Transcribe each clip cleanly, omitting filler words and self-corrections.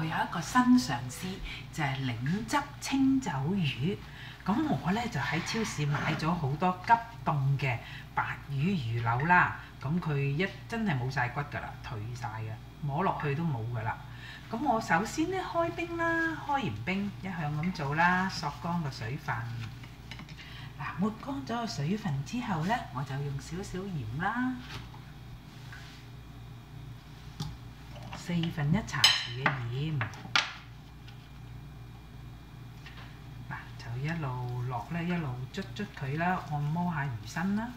我有一個新嘗試，就係檸汁清酒魚。咁我咧就喺超市買咗好多急凍嘅白魚魚柳啦。咁佢真係冇晒骨㗎啦，退晒嘅，摸落去都冇㗎啦。咁我首先咧開冰啦，開完冰一向咁做啦，索乾個水分。嗱，抹乾咗個水分之後咧，我就用少少鹽啦，1/4茶匙嘅鹽。嗱，就一路落咧，一路捽佢啦，按摩下魚身啦。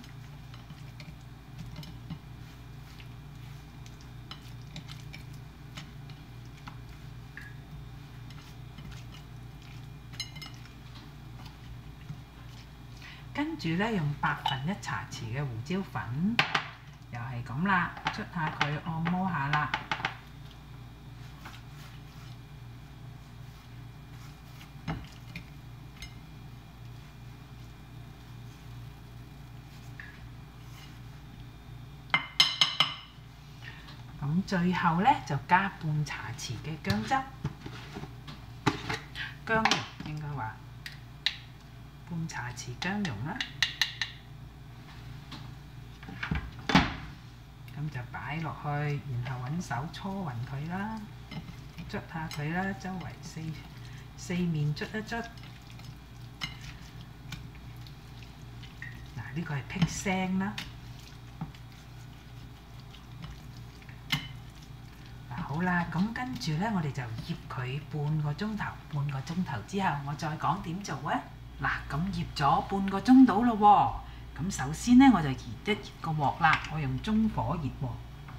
跟住咧，用1/8茶匙嘅胡椒粉，又係咁啦，捽下佢，按摩下啦。咁最後咧就加半茶匙嘅薑汁，薑蓉應該話。半茶匙薑蓉啦，咁就擺落去，然後揾手搓勻佢啦，捽下佢啦，周圍四面捽一捽。嗱，呢個係辟腥啦。嗱，好啦，咁跟住咧，我哋就醃佢半個鐘頭。半個鐘頭之後，我再講點做啊！嗱，咁醃咗半個鐘到咯喎。咁首先咧，我就熱一熱個鑊啦，我用中火熱鑊，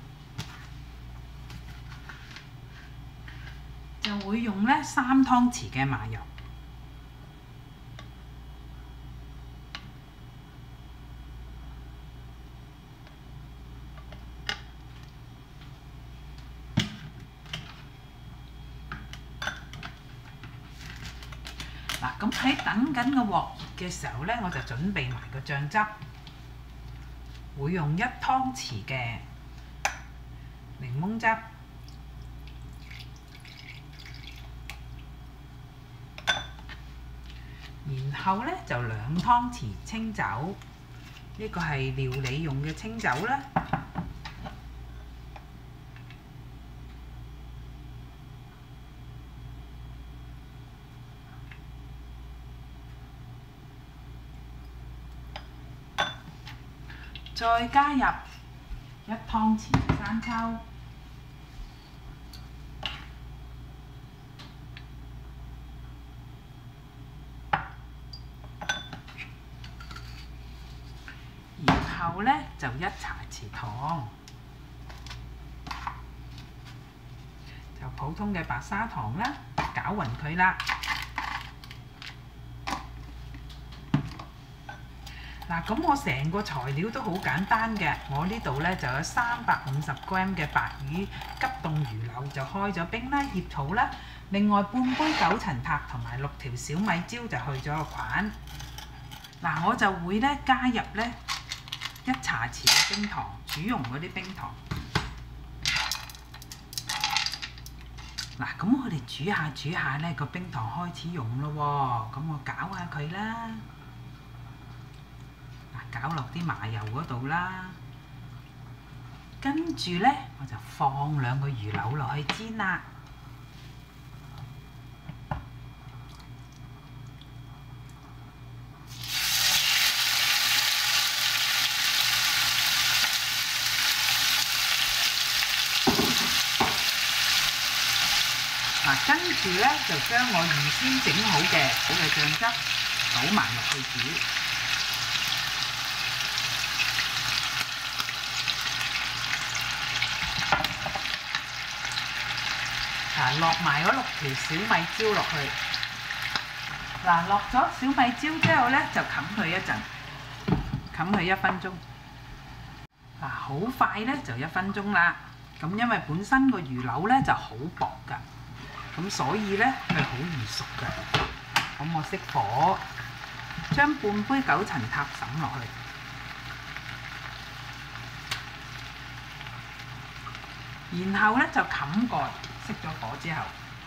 就會用咧3湯匙嘅麻油。嗱，咁喺等緊個鑊熱嘅時候咧，我就準備埋個醬汁，會用1湯匙嘅檸檬汁，然後咧就2湯匙清酒，呢個係料理用嘅清酒啦。再加入1湯匙嘅生抽，然後咧就1茶匙糖，就普通嘅白砂糖啦，攪勻佢啦。嗱，咁我成個材料都好簡單嘅，我呢度咧就有350g嘅白魚急凍魚柳，就開咗冰啦，醃好啦。另外半杯九層塔同埋6條小米椒就去咗個菌。嗱，我就會咧加入咧1茶匙嘅冰糖，煮溶嗰啲冰糖。嗱，咁我哋煮下咧，個冰糖開始溶咯喎，咁我攪下佢啦。攪落啲麻油嗰度啦，跟住咧我就放2個魚柳落去煎啦。嗱，跟住咧就將我預先整好嘅嗰個醬汁倒埋落去煮。落埋嗰6條小米椒落去。嗱，落咗小米椒之後咧，就冚佢一陣，冚佢1分鐘。嗱，好快咧就1分鐘啦。咁因為本身個魚柳咧就好薄㗎，咁所以咧佢好易熟㗎。咁我熄火，將半杯九層塔揼落去，然後咧就冚蓋。熄咗火之後，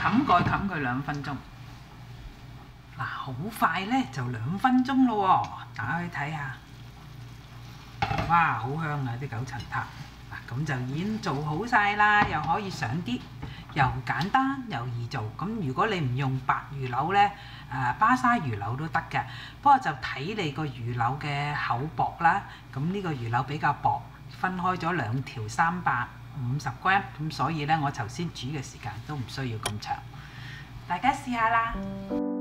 冚蓋冚佢2分鐘。嗱，好快咧就2分鐘咯喎，打開睇下。哇，好香啊啲九層塔！嗱，咁就已經做好晒啦，又可以上啲，又簡單又易做。咁如果你唔用白魚柳咧，巴沙魚柳都得嘅，不過就睇你個魚柳嘅厚薄啦。咁呢個魚柳比較薄，分開咗2條350g，咁所以咧我頭先煮嘅時間都唔需要咁長。大家試下啦〜